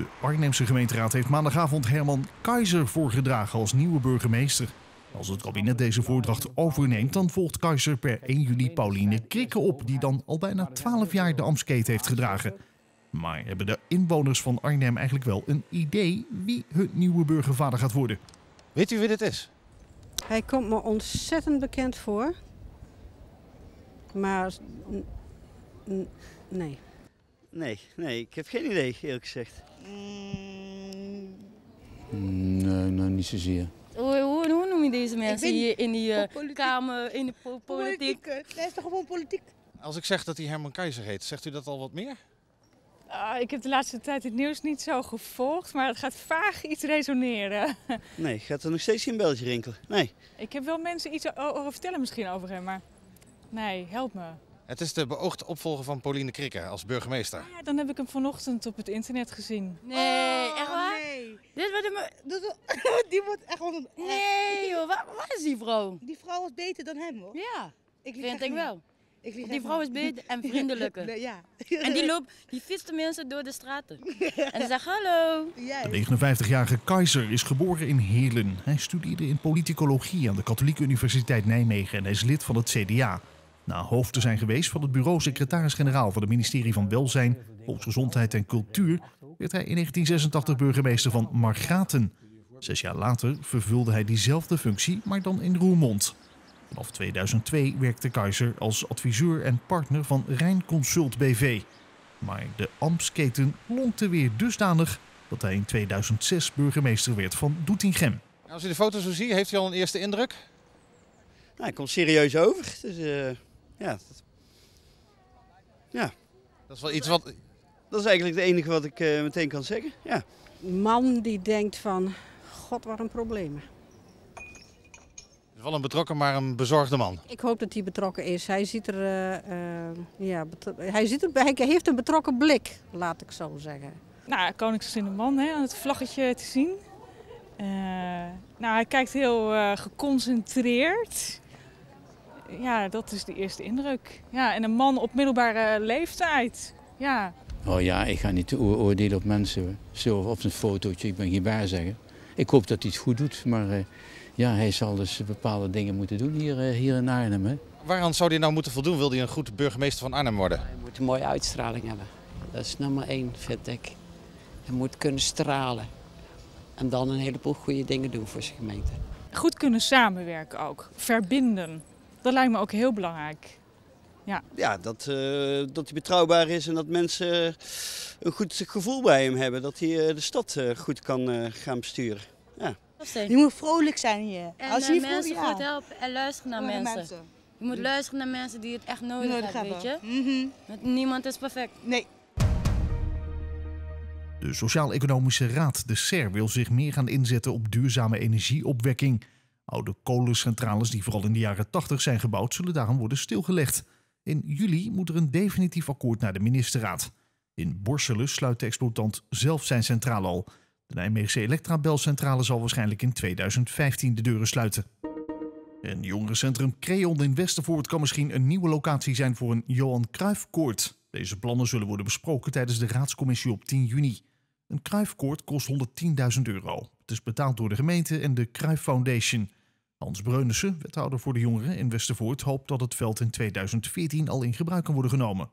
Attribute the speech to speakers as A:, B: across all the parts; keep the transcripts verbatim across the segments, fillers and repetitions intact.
A: De Arnhemse gemeenteraad heeft maandagavond Herman Keizer voorgedragen als nieuwe burgemeester. Als het kabinet deze voordracht overneemt, dan volgt Keizer per één juli Pauline Krikke op, die dan al bijna twaalf jaar de ambtsketen heeft gedragen. Maar hebben de inwoners van Arnhem eigenlijk wel een idee wie hun nieuwe burgervader gaat worden?
B: Weet u wie dit is?
C: Hij komt me ontzettend bekend voor. Maar nee.
D: Nee, nee, ik heb geen idee, eerlijk gezegd.
E: Mm.
F: Nee, nou niet zozeer.
E: Hoe, hoe, hoe noem je deze mensen
G: ben
E: hier in die uh,
G: politiek.
E: kamer, in de po politiek?
G: Dat is toch gewoon politiek?
B: Als ik zeg dat hij Herman Keizer heet, zegt u dat al wat meer?
H: Uh, ik heb de laatste tijd het nieuws niet zo gevolgd, maar het gaat vaag iets resoneren.
D: Nee, gaat er nog steeds geen belletje rinkelen? Nee.
H: Ik heb wel mensen iets horen vertellen misschien over hem, maar nee, help me.
B: Het is de beoogde opvolger van Pauline Krikke als burgemeester.
H: Ja, dan heb ik hem vanochtend op het internet gezien.
E: Nee,
G: Oh,
E: echt waar?
G: Nee.
E: Dit wordt hem...
G: Die wordt echt gewoon...
E: Nee joh, waar, waar is die vrouw?
G: Die vrouw is beter dan hem hoor.
E: Ja,
G: Ik lieg
E: vind
G: echt
E: ik
G: niet.
E: wel.
G: Ik lieg
E: Die
G: echt
E: vrouw
G: niet.
E: is beter en vriendelijker.
G: Nee, ja.
E: En die loopt, die fietst de mensen door de straten. En die zegt hallo.
G: Jij.
A: De negenenvijftigjarige Keizer is geboren in Heerlen. Hij studeerde in politicologie aan de Katholieke Universiteit Nijmegen en hij is lid van het C D A. Na hoofd te zijn geweest van het bureau secretaris-generaal van het ministerie van Welzijn, Volksgezondheid en Cultuur, werd hij in negentien zesentachtig burgemeester van Margraten. Zes jaar later vervulde hij diezelfde functie, maar dan in Roermond. Vanaf tweeduizend twee werkte Keizer als adviseur en partner van Rijn Consult B V. Maar de ambtsketen lonkte weer dusdanig dat hij in tweeduizend zes burgemeester werd van Doetinchem.
B: Als u de foto zo ziet, heeft u al een eerste indruk?
D: Nou, hij komt serieus over. Dus uh, ja, dat... ja.
B: Dat is wel iets wat...
D: Dat is eigenlijk het enige wat ik uh, meteen kan zeggen. Ja.
C: Een man die denkt van, god wat een probleem.
B: Het is wel een betrokken, maar een bezorgde man.
C: Ik hoop dat hij betrokken is. Hij ziet er, uh, uh, ja, hij, ziet er, hij heeft een betrokken blik, laat ik zo zeggen.
H: Nou, koningsgezinde man, hè, aan het vlaggetje te zien. Uh, nou, hij kijkt heel uh, geconcentreerd. Ja, dat is de eerste indruk. Ja, en een man op middelbare leeftijd. Ja.
F: Oh ja, ik ga niet oordelen op mensen, zo op een fotootje, ik ben geen bij zeggen. Ik hoop dat hij het goed doet, maar uh, ja, hij zal dus bepaalde dingen moeten doen hier, uh, hier in Arnhem. Hè.
B: Waaraan zou hij nou moeten voldoen? Wil hij een goed burgemeester van Arnhem worden?
I: Hij moet een mooie uitstraling hebben. Dat is nummer één, vind ik. Hij moet kunnen stralen. En dan een heleboel goede dingen doen voor zijn gemeente.
H: Goed kunnen samenwerken ook. Verbinden. Dat lijkt me ook heel belangrijk. Ja,
D: ja dat, uh, dat hij betrouwbaar is en dat mensen uh, een goed gevoel bij hem hebben. Dat hij uh, de stad uh, goed kan uh, gaan besturen. Ja.
G: Je moet vrolijk zijn hier.
E: En
G: Als
E: uh,
G: je
E: mensen
G: vrolijk,
E: goed helpen en luisteren naar
G: ja.
E: mensen.
G: mensen.
E: Je moet luisteren naar mensen die het echt nodig,
G: nodig
E: hebben,
G: hebben,
E: weet je.
G: Mm-hmm.
E: Niemand is perfect.
G: Nee.
A: De Sociaal-Economische Raad, de S E R, wil zich meer gaan inzetten op duurzame energieopwekking. Oude kolencentrales die vooral in de jaren tachtig zijn gebouwd, zullen daarom worden stilgelegd. In juli moet er een definitief akkoord naar de ministerraad. In Borselen sluit de exploitant zelf zijn centrale al. De Nijmeegse Electrabelcentrale zal waarschijnlijk in tweeduizend vijftien de deuren sluiten. En jongerencentrum Creon in Westervoort kan misschien een nieuwe locatie zijn voor een Johan Cruijffkoord. Deze plannen zullen worden besproken tijdens de raadscommissie op tien juni. Een Cruijffkoord kost honderdtienduizend euro. Het is betaald door de gemeente en de Cruijff Foundation. Hans Breunissen, wethouder voor de jongeren in Westervoort, hoopt dat het veld in tweeduizend veertien al in gebruik kan worden genomen.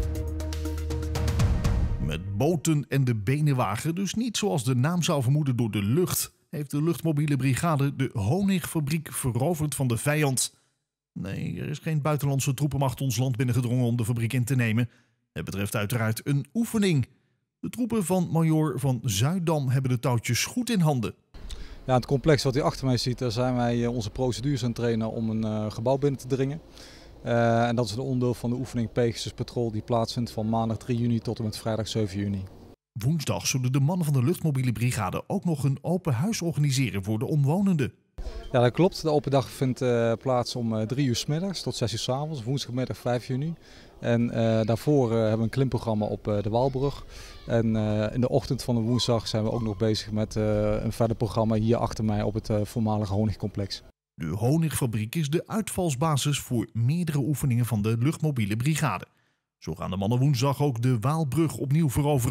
A: Met boten en de benenwagen, dus niet zoals de naam zou vermoeden door de lucht, heeft de luchtmobiele brigade de honigfabriek veroverd van de vijand. Nee, er is geen buitenlandse troepenmacht ons land binnengedrongen om de fabriek in te nemen. Het betreft uiteraard een oefening. De troepen van majoor van Zuidam hebben de touwtjes goed in handen.
J: Ja, het complex wat u achter mij ziet, daar zijn wij onze procedures aan het trainen om een uh, gebouw binnen te dringen. Uh, en dat is een onderdeel van de oefening Pegasus Patrol die plaatsvindt van maandag drie juni tot en met vrijdag zeven juni.
A: Woensdag zullen de mannen van de luchtmobiele brigade ook nog een open huis organiseren voor de omwonenden.
J: Ja, dat klopt. De open dag vindt uh, plaats om uh, drie uur 's middags tot zes uur 's avonds, woensdagmiddag vijf juni. En uh, daarvoor uh, hebben we een klimprogramma op uh, de Waalbrug. En uh, in de ochtend van de woensdag zijn we ook nog bezig met uh, een verder programma hier achter mij op het uh, voormalige honingcomplex.
A: De honigfabriek is de uitvalsbasis voor meerdere oefeningen van de luchtmobiele brigade. Zo gaan de mannen woensdag ook de Waalbrug opnieuw veroveren.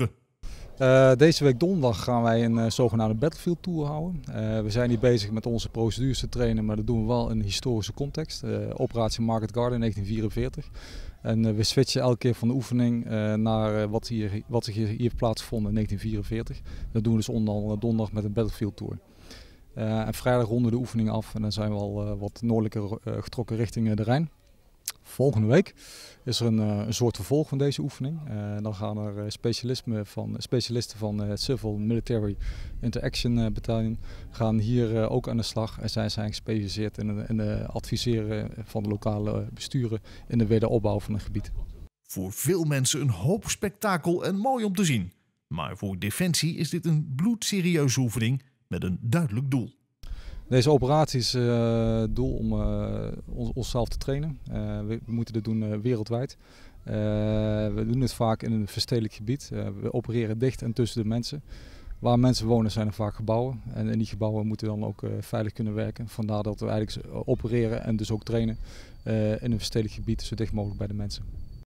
J: Uh, deze week donderdag gaan wij een uh, zogenaamde Battlefield Tour houden. Uh, we zijn hier bezig met onze procedures te trainen, maar dat doen we wel in een historische context. Uh, Operatie Market Garden negentien vierenveertig. En uh, we switchen elke keer van de oefening uh, naar uh, wat, hier, wat zich hier, hier plaatsvond in negentien vierenveertig. Dat doen we dus onder andere donderdag met een Battlefield Tour. Uh, en vrijdag ronden we de oefening af en dan zijn we al uh, wat noordelijker uh, getrokken richting uh, de Rijn. Volgende week is er een, uh, een soort vervolg van deze oefening. Uh, dan gaan er uh, specialisten van, specialisten van uh, Civil Military Interaction uh, Battalion gaan hier uh, ook aan de slag. En zij zijn gespecialiseerd in het uh, adviseren van de lokale besturen in de wederopbouw van het gebied.
A: Voor veel mensen een hoop spektakel en mooi om te zien. Maar voor Defensie is dit een bloedserieuze oefening met een duidelijk doel.
J: Deze operatie is uh, het doel om uh, ons, onszelf te trainen. Uh, we, we moeten dit doen uh, wereldwijd. Uh, we doen het vaak in een verstedelijk gebied. Uh, we opereren dicht en tussen de mensen. Waar mensen wonen zijn er vaak gebouwen. En in die gebouwen moeten dan ook uh, veilig kunnen werken. Vandaar dat we eigenlijk opereren en dus ook trainen uh, in een verstedelijk gebied zo dicht mogelijk bij de mensen.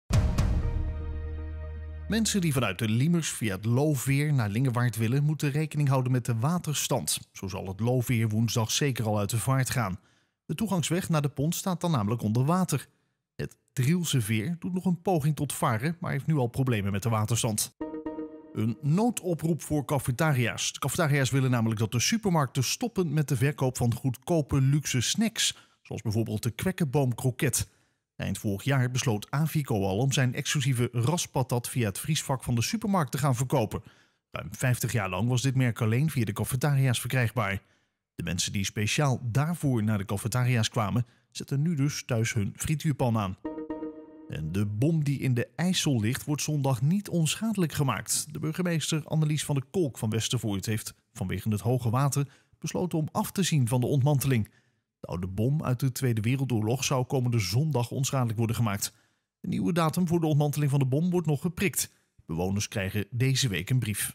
A: Mensen die vanuit de Liemers via het Looveer naar Lingewaard willen, moeten rekening houden met de waterstand. Zo zal het Looveer woensdag zeker al uit de vaart gaan. De toegangsweg naar de pont staat dan namelijk onder water. Het Drielse Veer doet nog een poging tot varen, maar heeft nu al problemen met de waterstand. Een noodoproep voor cafetaria's. De cafetaria's willen namelijk dat de supermarkten stoppen met de verkoop van goedkope luxe snacks, zoals bijvoorbeeld de Kwekkenboom kroket. Eind vorig jaar besloot Avico al om zijn exclusieve raspatat via het vriesvak van de supermarkt te gaan verkopen. Ruim vijftig jaar lang was dit merk alleen via de cafetaria's verkrijgbaar. De mensen die speciaal daarvoor naar de cafetaria's kwamen, zetten nu dus thuis hun frituurpan aan. En de bom die in de IJssel ligt, wordt zondag niet onschadelijk gemaakt. De burgemeester Annelies van der Kolk van Westervoort heeft vanwege het hoge water besloten om af te zien van de ontmanteling. De oude bom uit de Tweede Wereldoorlog zou komende zondag onschadelijk worden gemaakt. De nieuwe datum voor de ontmanteling van de bom wordt nog geprikt. Bewoners krijgen deze week een brief.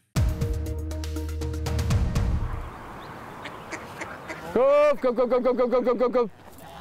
K: Kom, kom, kom, kom, kom, kom, kom, kom, kom.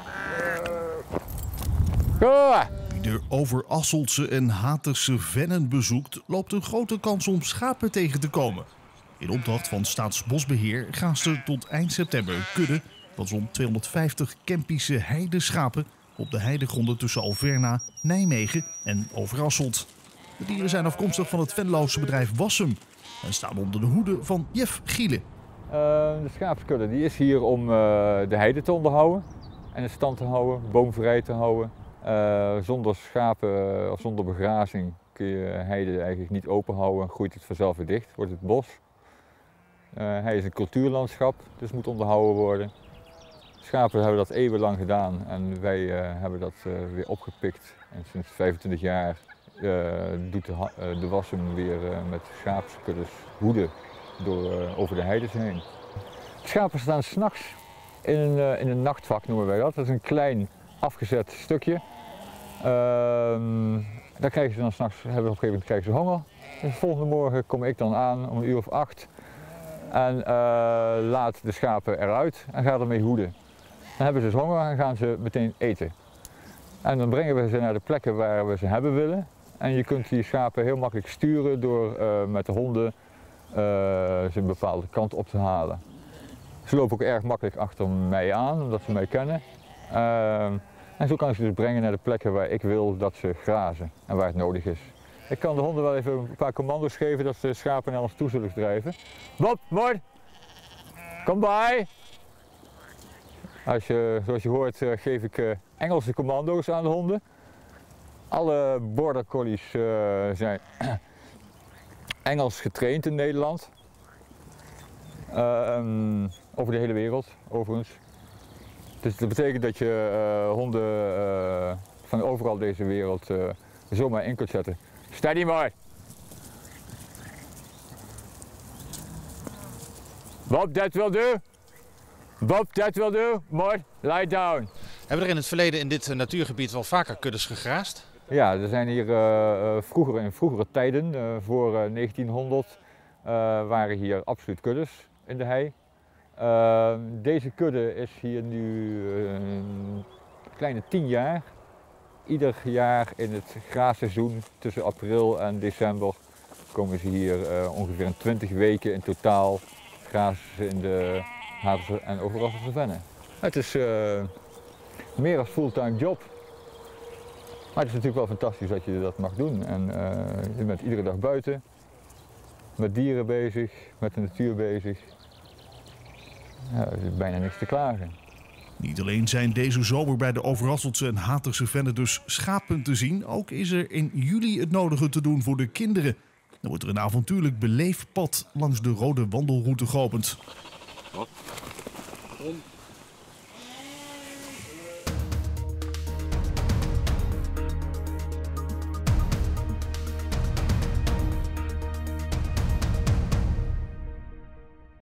A: Wie de Overasseltse en Haterse vennen bezoekt, loopt een grote kans om schapen tegen te komen. In opdracht van Staatsbosbeheer gaast er tot eind september een kudde van zo'n tweehonderdvijftig Kempische heideschapen op de heidegronden tussen Alverna, Nijmegen en Overasselt. De dieren zijn afkomstig van het Venloze bedrijf Wassum en staan onder de hoede van Jeff Gielen.
K: Uh, de schaapskudde die is hier om uh, de heide te onderhouden en in stand te houden, boomvrij te houden. Uh, zonder schapen of zonder begrazing kun je heide eigenlijk niet open houden, groeit het vanzelf weer dicht, wordt het bos. Uh, hij is een cultuurlandschap, dus moet onderhouden worden. Schapen hebben dat eeuwenlang gedaan en wij uh, hebben dat uh, weer opgepikt. En sinds vijfentwintig jaar uh, doet de, uh, de Wassum weer uh, met schaapskuddes hoeden door, uh, over de heides heen. Schapen staan 's nachts in een, uh, in een nachtvak, noemen wij dat. Dat is een klein afgezet stukje. Uh, daar krijgen ze dan 's nachts, hebben op een gegeven moment krijgen ze honger. Dus de volgende morgen kom ik dan aan om een uur of acht en uh, laat de schapen eruit en ga ermee hoeden. Dan hebben ze dus honger en gaan ze meteen eten. En dan brengen we ze naar de plekken waar we ze hebben willen. En je kunt die schapen heel makkelijk sturen door uh, met de honden uh, ze een bepaalde kant op te halen. Ze lopen ook erg makkelijk achter mij aan, omdat ze mij kennen. Uh, en zo kan ik ze dus brengen naar de plekken waar ik wil dat ze grazen en waar het nodig is. Ik kan de honden wel even een paar commando's geven dat ze de schapen naar ons toe zullen drijven. Bob, Mort, kom bij! Als je, zoals je hoort uh, geef ik uh, Engelse commando's aan de honden. Alle border collies uh, zijn Engels getraind in Nederland. Uh, um, over de hele wereld, overigens. Dus dat betekent dat je uh, honden uh, van overal deze wereld uh, zomaar in kunt zetten. Steady maar! Bob, that will do! Bob, that will do! More, lie down!
B: Hebben er in het verleden in dit natuurgebied wel vaker kuddes gegraasd?
K: Ja, er zijn hier uh, vroeger, in vroegere tijden, uh, voor uh, negentienhonderd, uh, waren hier absoluut kuddes in de hei. Uh, deze kudde is hier nu uh, een kleine tien jaar. Ieder jaar in het graasseizoen tussen april en december komen ze hier uh, ongeveer in twintig weken in totaal grazen ze in de Haterse en Overasseltse vennen. Het is uh, meer als fulltime job. Maar het is natuurlijk wel fantastisch dat je dat mag doen. En uh, je bent iedere dag buiten, met dieren bezig, met de natuur bezig. Ja, er is bijna niks te klagen.
A: Niet alleen zijn deze zomer bij de Overasseltse en Haterse vennen dus schapen te zien, ook is er in juli het nodige te doen voor de kinderen. Dan wordt er een avontuurlijk beleefpad langs de rode wandelroute geopend.
B: Wat?